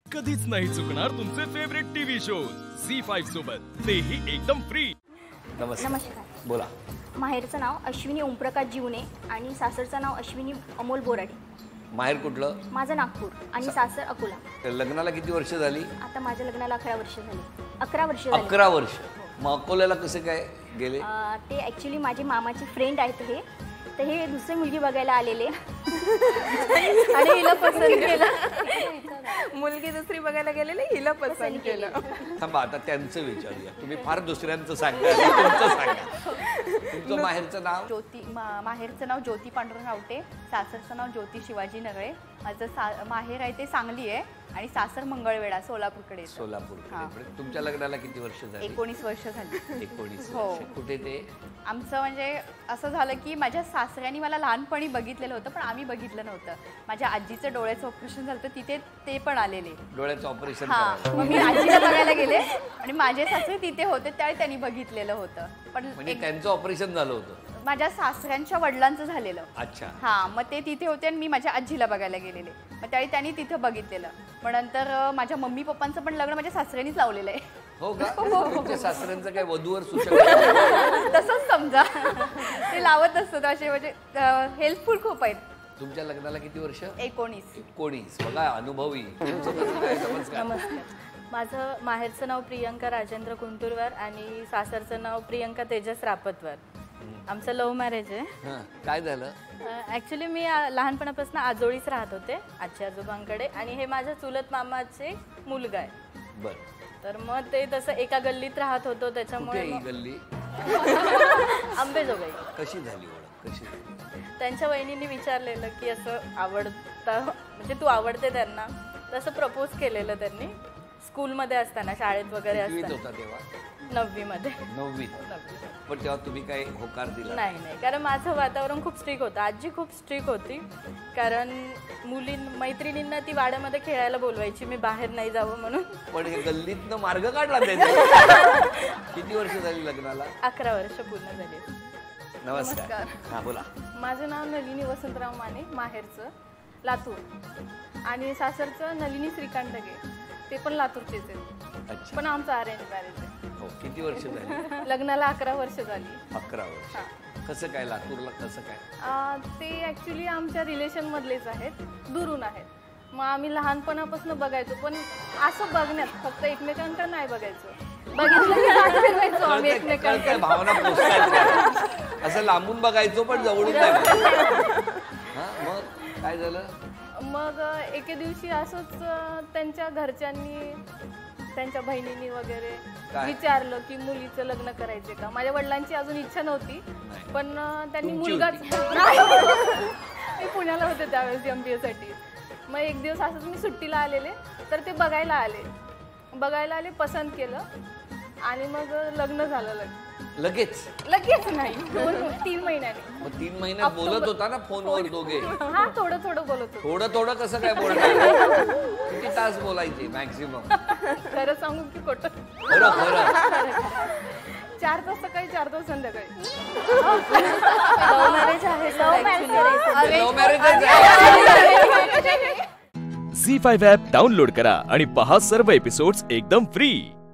कधीच नाही चुकणार तुमचे फेवरेट टीव्ही शोज झी5 सोबत, तेही एकदम फ्री। नमस्कार। बोला। माहेरचं नाव अश्विनी ओमप्रकाश जीवने आणि सासरचं नाव अश्विनी अमोल बोराडे। माहेर कुठलं? माझं नागपूर आणि सासर अकोला। लग्नाला किती वर्ष झाली? आता माझ्या लग्नाला 11 वर्ष झाली। 11 वर्ष झाली। 11 वर्ष। मग अकोल्याला कसे काय गेले? ते ॲक्च्युली माझे मामाचे फ्रेंड आहेत तर हे दुसरी मुलगी बघायला आलेले आणि हिला पसंत केलं। मुलगी दुसरी बघायला गेलेले, हिला पसंत केलं। थांबा, आता त्यांचं विचारूया। तुम्ही फार दुसऱ्यांचं सांगा, तुमचं सांगा। तुमचं माहेरचं नाव? ज्योती। माहेरचं नाव ज्योती पांडुरंग आवटे, सासरचं नाव ज्योती शिवाजी नगळे। माझं माहेर आहे ते सांगली आहे आणि सासर मंगळवेढा सोलापूरकडे। सोलापूरकडे। तुमच्या लग्नाला किती वर्ष झाली? 19 वर्ष झाली। 19 हो। वर्ष। कुठे ते? आमचं म्हणजे असं झालं की माझ्या सासऱ्यांनी मला लहानपणी बघितलेलं होतं, पण आम्ही बघितलं नव्हतं। माझ्या आजीचं डोळ्याचं ऑपरेशन झालं, तिथे ते पण आलेले डोळ्याचं ऑपरेशन करायला। मग मी आजीला बघायला गेले आणि माझे सासरे तिथे होते, त्यावेळी त्यांनी बघितलेलं होतं। पण म्हणजे त्यांचं ऑपरेशन झालं होतं? माझ्या सासऱ्यांच्या वडिलांचं झालेलं। अच्छा। हा, मग ते तिथे होते आणि मी माझ्या आजीला बघायला गेलेले, मग त्यावेळी त्यांनी तिथे बघितलेलं। मग नंतर माझ्या मम्मी पप्पांचं पण लग्न माझ्या सासऱ्यांनीच लावलेलं आहे। हो का? तुमच्या सासऱ्यांचं काय वधूवर सूचक तसंच समजा, ते लावत असतात असे, म्हणजे हेल्पफुल खूप आहेत। तुमच्या लग्नाला किती वर्ष? 19। बघा, अनुभवी। नमस्कार। माझं माहेरचं नाव प्रियंका राजेंद्र कुंटुरवार आणि सासरचं नाव प्रियंका तेजस रापतवार। आमचं लव्ह मॅरेज आहे। काय झालं? ॲक्च्युली मी लहानपणापासून आजोळीच राहत होते आजी आजोबांकडे, आणि हे माझ्या चुलत मामाचे मुलगा आहे। बरं। तर मग ते तसं एका गल्लीत राहत होतो, त्याच्यामुळे गल्ली अंबेजोगाई। कशी झाली ओळख? कशी झाली? त्यांच्या वहिनींनी विचारलेलं की असं आवडतं, म्हणजे तू आवडते त्यांना, तसं प्रपोज केलेलं त्यांनी स्कूलमध्ये असताना, शाळेत वगैरे असताना। तेव्हा 9वी मध्ये। 9वी। पण तेव्हा तुम्ही काय होकार दिला? नाही, कारण माझं वातावरण खूप स्ट्रिक्ट होतं। आजी खूप स्ट्रिक्ट होती, कारण मैत्रिणींना ती वाड्यामध्ये खेळायला बोलवायची, मी बाहेर नाही जावं म्हणून। पण हे गल्लीतनं मार्ग काढला त्याचा। किती वर्ष झाली लग्नाला? 11 वर्ष पूर्ण झाली। नमस्कार। हा, बोला। माझं नाव नलिनी वसंतराव माने, माहेरचं लातूर आणि सासरचं नलिनी श्रीकांत गे, ते पण लातूरचेच आहेत, पण आमचं अरेंज मॅरेज आहे। हो। किती वर्ष झाली? लग्नाला 11 वर्ष झाली। 11 वर्ष। कसं काय लातूरला? कसं काय? ते ॲक्च्युली आमच्या रिलेशनमधलेच आहेत, दुरून आहेत। मग आम्ही लहानपणापासून बघायचो, पण असं बघण्यात फक्त एकमेकांकडे नाही बघायचो, बघितलं की हात फिरवायचो आम्ही एकमेकांकडे। भावना पोचतात असं लांबून बघायचो, पण जवळून नाही बघायचो। मग काय झालं? मग एके दिवशी असंच त्यांच्या घरच्यांनी, त्यांच्या बहिणींनी वगैरे विचारलं की मुलीचं लग्न करायचे का। माझ्या वडिलांची अजून इच्छा नव्हती, पण त्यांनी मुलगाच ते पुण्याला होते त्यावेळेस MBA साठी। मग एक दिवस असंच मी सुट्टीला आलेले, तर ते बघायला आले, पसंत केलं आणि मग लग्न झालं। लगेच नाही, 2-3 महिन्यांनी। मग 3 महिन्यात बोलत होता ना फोनवर दोघे? हा, थोडं बोलत होतो। थोडं कसं काय बोलणार? किती तास बोलायचे मॅक्सिमम? खरं सांगू की खोटं? खरं। 4 तास सकाळी, 4 तास संध्याकाळी। लव्ह मॅरेज आहे। Love marriage. Zee5 app download करा आणि पहा सर्व एपिसोड्स एकदम फ्री।